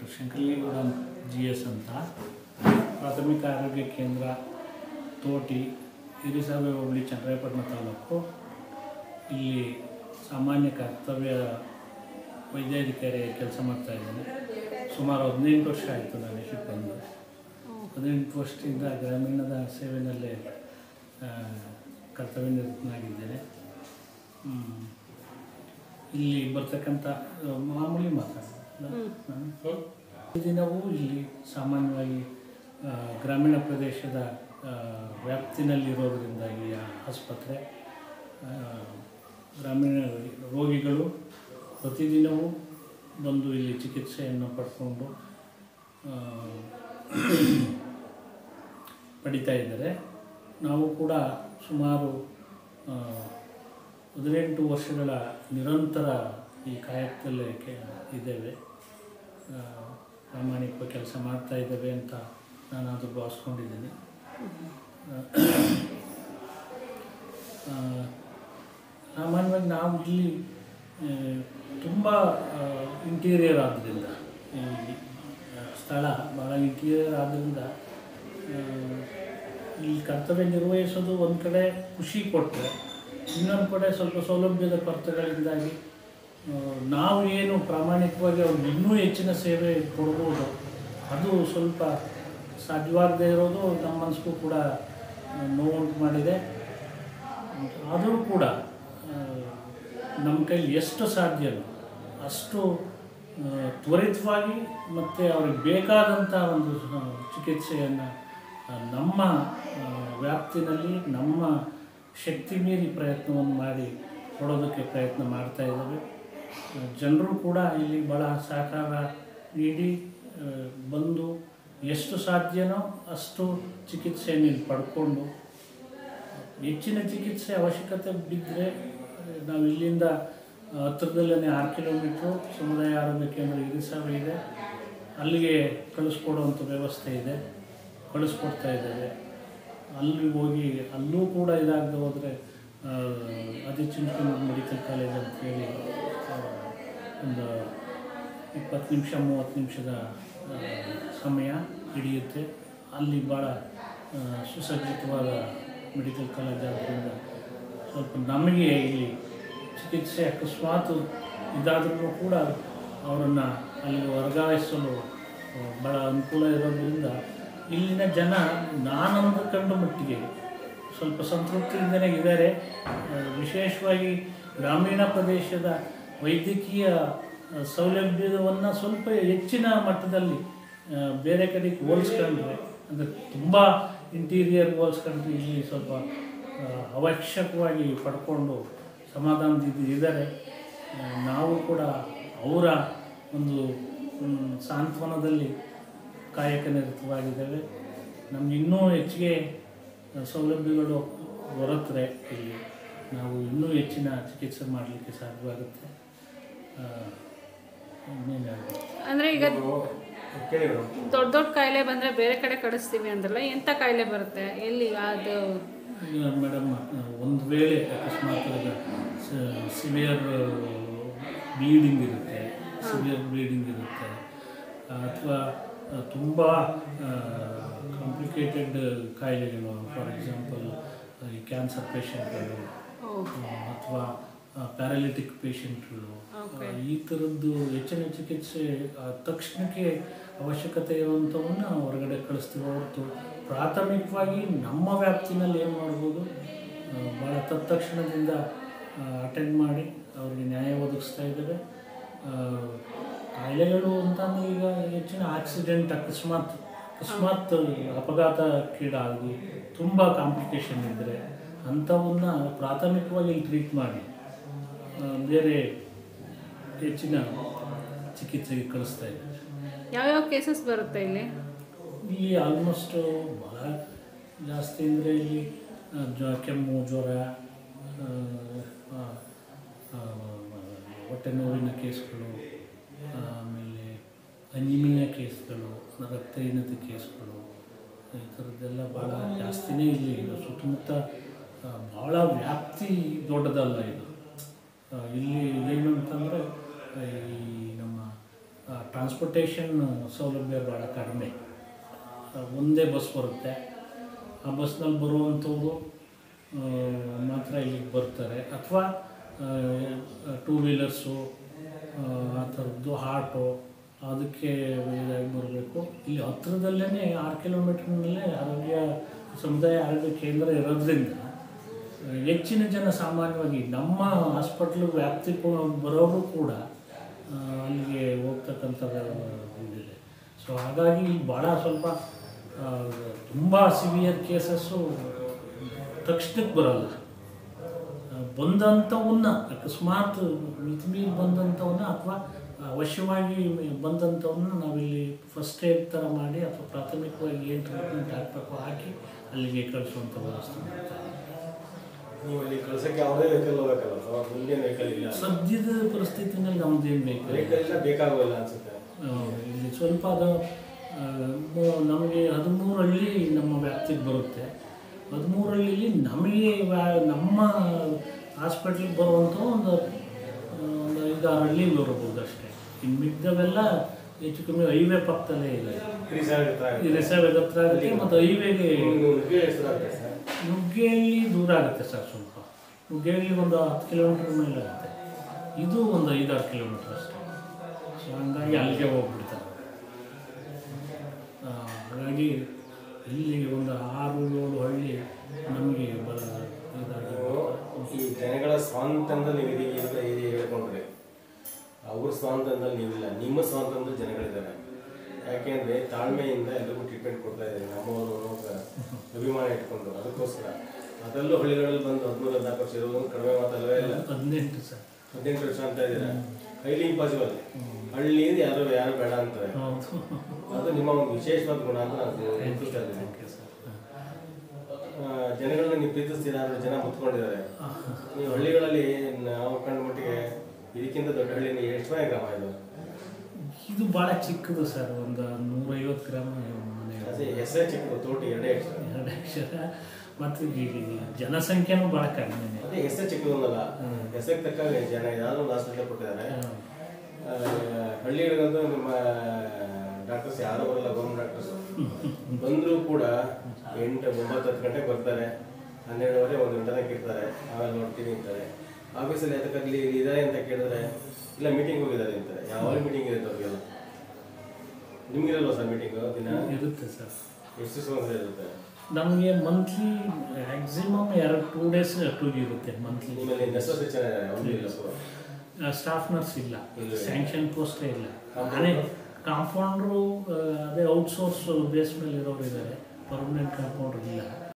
Doctor ಶಂಕರಲಿಂಗೌಡ GS ಅಂತ ಪ್ರಾಥಮಿಕ ಆರೋಗ್ಯ ಕೇಂದ್ರ ತೋಟಿ ಹಿರಿಸಾವೆ ಹೋಬಳಿ ಚನ್ನರಾಯಪಟ್ಟಣ ತಾಲೂಕು. ಇಲ್ಲಿ ಸಾಮಾನ್ಯ ಕರ್ತವ್ಯ ವೈದ್ಯಾಧಿಕಾರಿಯಾಗಿ ಕೆಲಸ ಮಾಡ್ತಾಯಿದ್ದೇನೆ. ಸುಮಾರು 18 ವರ್ಷ ಆಯಿತು ನಾನು ಇದಕ್ಕೆ ಬಂದು. 18 ವರ್ಷದಿಂದ ಗ್ರಾಮೀಣದ ಸೇವೆಯಲ್ಲೇ ಕರ್ತವ್ಯ ನಿರತನಾಗಿದ್ದೇನೆ. ಇಲ್ಲಿ ಬರ್ತಕ್ಕಂಥ ಮಾಮೂಲಿ ಮಾತಾಡೋದು ದಿನವೂ ಇಲ್ಲಿ ಸಾಮಾನ್ಯವಾಗಿ ಗ್ರಾಮೀಣ ಪ್ರದೇಶದ ವ್ಯಾಪ್ತಿನಲ್ಲಿರೋದರಿಂದಾಗಿ ಆಸ್ಪತ್ರೆ ಗ್ರಾಮೀಣ ರೋಗಿಗಳು ಪ್ರತಿದಿನವೂ ಬಂದು ಇಲ್ಲಿ ಚಿಕಿತ್ಸೆಯನ್ನು ಪಡ್ಕೊಂಡು ಪಡಿತಾ ಇದ್ದಾರೆ. ನಾವು ಕೂಡ ಸುಮಾರು 18 ವರ್ಷಗಳ ನಿರಂತರ ಈ ಕಾಯಕದಲ್ಲೇ ಇದ್ದೇವೆ. ಪ್ರಾಮಾಣಿಕವಾಗಿ ಕೆಲಸ ಮಾಡ್ತಾ ಇದ್ದೇವೆ ಅಂತ ನಾನಾದರೂ ಭಾವಿಸ್ಕೊಂಡಿದ್ದೀನಿ. ಸಾಮಾನ್ಯವಾಗಿ ನಾವು ಇಲ್ಲಿ ತುಂಬ ಇಂಟೀರಿಯರ್ ಆದ್ದರಿಂದ, ಈ ಸ್ಥಳ ಭಾಳ ಇಂಟೀರಿಯರ್ ಆದ್ದರಿಂದ ಈ ಕರ್ತವ್ಯ ನಿರ್ವಹಿಸೋದು ಒಂದು ಕಡೆ ಖುಷಿ ಕೊಟ್ಟರೆ, ಇನ್ನೊಂದು ಕಡೆ ಸ್ವಲ್ಪ ಸೌಲಭ್ಯದ ಕೊರತೆಗಳಿಂದಾಗಿ ನಾವು ಏನು ಪ್ರಾಮಾಣಿಕವಾಗಿ ಅವ್ರಿಗೆ ಇನ್ನೂ ಹೆಚ್ಚಿನ ಸೇವೆ ಕೊಡ್ಬೋದು, ಅದು ಸ್ವಲ್ಪ ಸಾಧ್ಯವಾಗದೇ ಇರೋದು ನಮ್ಮ ಮನಸ್ಸಿಗೂ ಕೂಡ ನೋವುಂಟು ಮಾಡಿದೆ. ಆದರೂ ಕೂಡ ನಮ್ಮ ಕೈಲಿ ಎಷ್ಟು ಸಾಧ್ಯವೋ ಅಷ್ಟು ತ್ವರಿತವಾಗಿ ಮತ್ತು ಅವ್ರಿಗೆ ಬೇಕಾದಂಥ ಒಂದು ಚಿಕಿತ್ಸೆಯನ್ನು ನಮ್ಮ ವ್ಯಾಪ್ತಿನಲ್ಲಿ ನಮ್ಮ ಶಕ್ತಿ ಮೀರಿ ಪ್ರಯತ್ನವನ್ನು ಮಾಡಿ ಕೊಡೋದಕ್ಕೆ ಪ್ರಯತ್ನ ಮಾಡ್ತಾಯಿದ್ದೇವೆ. ಜನರು ಕೂಡ ಇಲ್ಲಿ ಭಾಳ ಸಹಕಾರ ನೀಡಿ ಬಂದು ಎಷ್ಟು ಸಾಧ್ಯನೋ ಅಷ್ಟು ಚಿಕಿತ್ಸೆಯನ್ನು ಇಲ್ಲಿ ಪಡ್ಕೊಂಡು, ಹೆಚ್ಚಿನ ಚಿಕಿತ್ಸೆ ಅವಶ್ಯಕತೆ ಬಿದ್ದರೆ ನಾವು ಇಲ್ಲಿಂದ ಹತ್ತಿರದಲ್ಲೇ 6 ಕಿಲೋಮೀಟ್ರು ಸಮುದಾಯ ಆರೋಗ್ಯ ಕೇಂದ್ರ ಹಿರಿಸಾವೆ ಇದೆ, ಅಲ್ಲಿಗೆ ಕಳಿಸ್ಕೊಡುವಂಥ ವ್ಯವಸ್ಥೆ ಇದೆ, ಕಳಿಸ್ಕೊಡ್ತಾ ಇದ್ದೇವೆ. ಅಲ್ಲಿ ಹೋಗಿ ಅಲ್ಲೂ ಕೂಡ ಇದಾಗದೆ ಹೋದರೆ ಆದಿಚುಂಚನಗಿರಿ ಮೆಡಿಕಲ್ ಕಾಲೇಜ್ ಅಂತೇಳಿ ಒಂದು 20 ನಿಮಿಷ 30 ನಿಮಿಷದ ಸಮಯ ಹಿಡಿಯುತ್ತೆ. ಅಲ್ಲಿ ಭಾಳ ಸುಸಜ್ಜಿತವಾದ ಮೆಡಿಕಲ್ ಕಾಲೇಜ್ ಆದ್ದರಿಂದ ಸ್ವಲ್ಪ ನಮಗೆ ಇಲ್ಲಿ ಚಿಕಿತ್ಸೆ ಅಕಸ್ಮಾತ್ ಇದಾದ್ರೂ ಕೂಡ ಅವರನ್ನು ಅಲ್ಲಿಗೆ ವರ್ಗಾಯಿಸಲು ಭಾಳ ಅನುಕೂಲ ಇರೋದ್ರಿಂದ ಇಲ್ಲಿನ ಜನ ನಾನಂದುಕೊಂಡ ಮಟ್ಟಿಗೆ ಸ್ವಲ್ಪ ಸಂತೃಪ್ತಿಯಿಂದಲೇ ಇದ್ದಾರೆ. ವಿಶೇಷವಾಗಿ ಗ್ರಾಮೀಣ ಪ್ರದೇಶದ ವೈದ್ಯಕೀಯ ಸೌಲಭ್ಯವನ್ನು ಸ್ವಲ್ಪ ಹೆಚ್ಚಿನ ಮಟ್ಟದಲ್ಲಿ ಬೇರೆ ಕಡೆಗೆ ಹೋಲಿಸ್ಕೊಂಡ್ರೆ, ಅಂದರೆ ತುಂಬ ಇಂಟೀರಿಯರ್ ಹೋಲಿಸ್ಕೊಂಡ್ರೆ ಇಲ್ಲಿ ಸ್ವಲ್ಪ ಅವಶ್ಯಕವಾಗಿ ಪಡ್ಕೊಂಡು ಸಮಾಧಾನದಿಂದ ಇದ್ದಾರೆ. ನಾವು ಕೂಡ ಅವರ ಒಂದು ಸಾಂತ್ವನದಲ್ಲಿ ಕಾಯಕನಿರತವಾಗಿದ್ದೇವೆ. ನಮ್ಗೆ ಇನ್ನೂ ಹೆಚ್ಚಿಗೆ ಸೌಲಭ್ಯಗಳು ದೊರೆತರೆ ಇಲ್ಲಿ ನಾವು ಇನ್ನೂ ಹೆಚ್ಚಿನ ಚಿಕಿತ್ಸೆ ಮಾಡಲಿಕ್ಕೆ ಸಾಧ್ಯವಾಗುತ್ತೆ. ಅಂದರೆ ಈಗ ದೊಡ್ಡ ದೊಡ್ಡ ಕಾಯಿಲೆ ಬಂದರೆ ಬೇರೆ ಕಡೆ ಕಳಿಸ್ತೀವಿ ಅಂದ್ರಲ್ಲ, ಎಂಥ ಕಾಯಿಲೆ ಬರುತ್ತೆ, ಎಲ್ಲಿ ಅದು? ಮೇಡಮ್, ಒಂದು ವೇಳೆ ಅಕಸ್ಮಾತ್ ಸಿವಿಯರ್ ಬ್ಲೀಡಿಂಗ್ ಇರುತ್ತೆ, ಅಥವಾ ತುಂಬ ಕಾಂಪ್ಲಿಕೇಟೆಡ್ ಕಾಯಿಲೆಗಳು, ಫಾರ್ ಎಕ್ಸಾಂಪಲ್ ಈ ಕ್ಯಾನ್ಸರ್ ಪೇಷಂಟ್ಗಳು ಅಥವಾ ಪ್ಯಾರಾಲಿಟಿಕ್ ಪೇಷಂಟ್ಗಳು, ಈ ಥರದ್ದು ಹೆಚ್ಚಿನ ಚಿಕಿತ್ಸೆ ತಕ್ಷಣಕ್ಕೆ ಅವಶ್ಯಕತೆ ಇರುವಂಥವನ್ನು ಹೊರಗಡೆ ಕಳಿಸ್ತೀವಿ ಹೊರತು ಪ್ರಾಥಮಿಕವಾಗಿ ನಮ್ಮ ವ್ಯಾಪ್ತಿನಲ್ಲಿ ಏನು ಮಾಡ್ಬೋದು, ಭಾಳ ತತ್ಕ್ಷಣದಿಂದ ಅಟೆಂಡ್ ಮಾಡಿ ಅವ್ರಿಗೆ ನ್ಯಾಯ ಒದಗಿಸ್ತಾ ಇದ್ದೇವೆ. ಕಾಯಿಲೆಗಳು ಅಂತಂದರೆ ಈಗ ಹೆಚ್ಚಿನ ಆಕ್ಸಿಡೆಂಟ್, ಅಕಸ್ಮಾತ್ ಅಪಘಾತಕ್ಕೀಡಾಗಿ ತುಂಬ ಕಾಂಪ್ಲಿಕೇಶನ್ ಇದ್ದರೆ ಅಂಥವನ್ನ ಪ್ರಾಥಮಿಕವಾಗಿ ಟ್ರೀಟ್ ಮಾಡಿ ಬೇರೆ ಹೆಚ್ಚಿನ ಚಿಕಿತ್ಸೆಗೆ ಕಳಿಸ್ತಾ ಇದ್ದಾರೆ. ಯಾವ್ಯಾವ ಕೇಸಸ್ ಬರುತ್ತೆ ಇಲ್ಲಿ? ಆಲ್ಮೋಸ್ಟ್ ಭಾಳ ಜಾಸ್ತಿ ಅಂದರೆ ಇಲ್ಲಿ ಕೆಮ್ಮು, ಜ್ವರ, ಹೊಟ್ಟೆ ನೋವಿನ ಕೇಸ್ಗಳು, ಆಮೇಲೆ ಅನಿಮಿಯಾ ಕೇಸ್ಗಳು, ರಕ್ತಹೀನತೆ ಕೇಸ್ಗಳು, ಈ ಥರದ್ದೆಲ್ಲ ಭಾಳ ಜಾಸ್ತಿನೇ ಇಲ್ಲಿ. ಸುತ್ತಮುತ್ತ ಭಾಳ ವ್ಯಾಪ್ತಿ ದೊಡ್ಡದಲ್ಲ ಇದು. ಇಲ್ಲಿ ಏನು ಅಂತಂದರೆ ಈ ನಮ್ಮ ಟ್ರಾನ್ಸ್ಪೋರ್ಟೇಷನ್ ಸೌಲಭ್ಯ ಭಾಳ ಕಡಿಮೆ. ಒಂದೇ ಬಸ್ ಬರುತ್ತೆ, ಆ ಬಸ್ನಲ್ಲಿ ಬರುವಂಥವ್ರು ಮಾತ್ರ ಇಲ್ಲಿಗೆ ಬರ್ತಾರೆ, ಅಥವಾ ಟೂ ವೀಲರ್ಸು ಆ ಥರದ್ದು ಆಟೋ ಅದಕ್ಕೆ ಇದಾಗಿ ಬರಬೇಕು. ಇಲ್ಲಿ ಹತ್ತಿರದಲ್ಲೇ 6 ಕಿಲೋಮೀಟ್ರ್ನಲ್ಲೇ ಸಮುದಾಯ ಆರೋಗ್ಯ ಕೇಂದ್ರ ಇರೋದ್ರಿಂದ ಹೆಚ್ಚಿನ ಜನ ಸಾಮಾನ್ಯವಾಗಿ ನಮ್ಮ ಹಾಸ್ಪಿಟ್ಲ್ ವ್ಯಾಪ್ತಿ ಬರೋರು ಕೂಡ ಅಲ್ಲಿಗೆ ಹೋಗ್ತಕ್ಕಂಥ ಇದಿದೆ. ಸೊ ಹಾಗಾಗಿ ಭಾಳ ಸ್ವಲ್ಪ ತುಂಬ ಸಿವಿಯರ್ ಕೇಸಸ್ಸು ತಕ್ಷಣಕ್ಕೆ ಬರೋಲ್ಲ. ಬಂದಂಥವನ್ನ ಅಕಸ್ಮಾತ್ ಮಿತಿಮೀರಿ ಬಂದಂಥವನ್ನ ಅಥವಾ ಅವಶ್ಯವಾಗಿ ಬಂದಂಥವನ್ನ ನಾವಿಲ್ಲಿ ಫಸ್ಟ್ ಏಡ್ ಥರ ಮಾಡಿ ಅಥವಾ ಪ್ರಾಥಮಿಕವಾಗಿ ಏನು ಟ್ರೀಟ್ಮೆಂಟ್ ಹಾಕಬೇಕು ಹಾಕಿ ಅಲ್ಲಿಗೆ ಕಳಿಸುವಂಥ ವ್ಯವಸ್ಥೆ ಮಾಡ್ತಾರೆ. ನೀವು ಅಲ್ಲಿ ಕಳ್ಸೋಕ್ಕೆ ಯಾವುದೇ ವೆಹಿಕಲ್ ಹೋಗಬೇಕಲ್ಲ ಸರ್? ಮುಂದೇನು ವೆಹಿಕಲ್ ಇಲ್ಲ ಸದ್ಯದ ಪರಿಸ್ಥಿತಿನಲ್ಲಿ ನಮ್ಮದೇನು ವೆಹಿಕಲ್ ಬೇಕಾಗೋಲ್ಲ ಅನಿಸುತ್ತೆ. ಇಲ್ಲಿ ಸ್ವಲ್ಪ ಅದು ನಮಗೆ 13 ಹಳ್ಳಿ ನಮ್ಮ ವ್ಯಾಪ್ತಿಗೆ ಬರುತ್ತೆ. 13 ಹಳ್ಳಿಲಿ ನಮಗೆ ನಮ್ಮ ಹಾಸ್ಪಿಟ್ಲಿಗೆ ಬರುವಂಥ ಒಂದು 5-6 ಹಳ್ಳಿ ಬರಬಹುದು ಅಷ್ಟೇ. ಇನ್ನು ಮಿಕ್ಕವೆಲ್ಲ ಹೆಚ್ಚು ಕಮ್ಮಿ ಹೈವೇ ಪಕ್ಕದಲ್ಲೇ ಇದೆ. ಈ ರಿಸರ್ವ್ ಹತ್ರ ಆಗುತ್ತೆ ಮತ್ತು ಹೈವೇಗೆ ನುಗ್ಗೇಹಳ್ಳಿ ದೂರ ಆಗುತ್ತೆ ಸರ್. ಸ್ವಲ್ಪ ನುಗ್ಗೇಹಳ್ಳಿ ಒಂದು 10 ಕಿಲೋಮೀಟ್ರ್ ಮೇಲೆ ಆಗುತ್ತೆ, ಇದು ಒಂದು 5-6 ಕಿಲೋಮೀಟ್ರ್ ಅಷ್ಟೇ. ಸೊ ಹಂಗಾಗಿ ಅಲ್ಲಿಗೆ ಹೋಗ್ಬಿಡ್ತಾರೆ. ಹಾಗಾಗಿ ಇಲ್ಲಿ ಒಂದು 6-7 ಹಳ್ಳಿ ನಮಗೆ ಈ ಜನಗಳ ಸ್ವಾತಂತ್ರ್ಯದಲ್ಲಿ ನೀವು ಹೇಳ್ಕೊಂಡ್ರೆ ಅವ್ರ ಸ್ವಾತಂತ್ರ್ಯದಲ್ಲಿ ನೀವಿಲ್ಲ, ನಿಮ್ಮ ಸ್ವಾತಂತ್ರ್ಯ ಜನಗಳಿದ್ದಾರೆ. ಯಾಕೆಂದರೆ ತಾಳ್ಮೆಯಿಂದ ಎಲ್ಲರಿಗೂ ಟ್ರೀಟ್ಮೆಂಟ್ ಕೊಡ್ತಾ ಇದ್ದಾರೆ ನಮ್ಮವರು ಅಭಿಮಾನ ಇಟ್ಕೊಂಡು. ಅದಕ್ಕೋಸ್ಕರ ಅದರಲ್ಲೂ ಹಳ್ಳಿಗಳಲ್ಲಿ ಬಂದು 13-14 ವರ್ಷ ಇರೋದು ಕಡಿಮೆ ಮಾತಲ್ಲವೇ ಇಲ್ಲ. 18 ವರ್ಷ ಅಂತ ಇದ್ದೀರಾ. Highly impossible. ಹಳ್ಳಿಯಿಂದ ಯಾರು ಬೇಡ ಅಂತಾರೆ. ಅದು ನಿಮ್ಮ ಒಂದು ವಿಶೇಷವಾದ ಗುಣ ಅಂತ ನಾನು ಗುರುತಿಸ್ತಾ ಇದ್ದೀನಿ. ಜನಗಳನ್ನ ನೀವು ಪ್ರೀತಿಸ್ತೀರಾ ಅಂದರೆ ಜನ ಮುತ್ಕೊಂಡಿದ್ದಾರೆ. ನೀವು ಹಳ್ಳಿಗಳಲ್ಲಿ ನಾವು ಕಂಡ ಮಟ್ಟಿಗೆ ಇದಕ್ಕಿಂತ ದೊಡ್ಡ ಹಳ್ಳಿ ಎಷ್ಟು ಗ್ರಾಮ ಇದು? ಇದು ಭಾಳ ಚಿಕ್ಕದು ಸರ್, ಒಂದು 150 ಗ್ರಾಮ ಮನೆ. ಹೆಸರೇ ಚಿಕ್ಕದು, ತೋಟಿ 2 ಅಕ್ಷರ ಮತ್ತು ಜನಸಂಖ್ಯೆನೂ ಭಾಳ ಕಡಿಮೆ. ಅದೇ ಹೆಸರು ಚಿಕ್ಕದೊಂದಲ್ಲ, ಹೆಸರಿಗೆ ತಕ್ಕಾಗ ಜನ ಯಾರು ಒಂದು ಹಾಸ್ಪಿಟಲ್ ಕೊಟ್ಟಿದ್ದಾರೆ. ಹಳ್ಳಿಗಳಿಗಂತೂ ನಿಮ್ಮ ಡಾಕ್ಟರ್ಸ್ ಯಾರು ಬರಲ್ಲ, ಗೌರ್ಮೆಂಟ್ ಡಾಕ್ಟರ್ಸ್ ಬಂದರೂ ಕೂಡ 8-9-10 ಗಂಟೆಗೆ ಬರ್ತಾರೆ, 12:30 1 ಗಂಟೆ ತನಕ ಇರ್ತಾರೆ. ಆಮೇಲೆ ನೋಡ್ತೀನಿ ಅಂತಾರೆ. ಆಫೀಸಲ್ಲಿ ಅದಕ್ಕಾಗಲಿ ಇದ್ದಾರೆ ಅಂತ ಕೇಳಿದ್ರೆ ಇಲ್ಲ ಮೀಟಿಂಗ್ ಹೋಗಿದ್ದಾರೆ ಅಂತಾರೆ. ಯಾವ ಮೀಟಿಂಗ್ ಇರುತ್ತೆ ಅವ್ರಿಗೆಲ್ಲ? ನಿಮಗಿರಲ್ವ ಸರ್ ಮೀಟಿಂಗು? ದಿನ ಇರುತ್ತೆ ಸರ್. ಎಷ್ಟು ಸಮಸ್ಯೆ ಇರುತ್ತೆ? ನಮಗೆ ಮಂತ್ಲಿ ಮ್ಯಾಕ್ಸಿಮಮ್ 2 ಡೇಸ್ ಟೂರ್ ಇರುತ್ತೆ ಮಂತ್ಲಿ. ನಿಮ್ಮಲ್ಲಿ ನರ್ಸಸ್ ಚೆನ್ನಾಗಿದ್ದಾರೆ, ಸ್ಟಾಫ್ ನರ್ಸ್ ಇಲ್ಲ, ಸ್ಯಾಂಕ್ಷನ್ ಪೋಸ್ಟೇ ಇಲ್ಲ. ನಾನೇ ಕಾಂಪೌಂಡ್ರು ಅದೇ ಔಟ್ಸೋರ್ಸ್ ಬೇಸ್ ಮೇಲೆ ಇರೋರು ಇದ್ದಾರೆ, ಪರ್ಮನೆಂಟ್ ಕಾಂಪೌಂಡ್ರ್ ಇಲ್ಲ.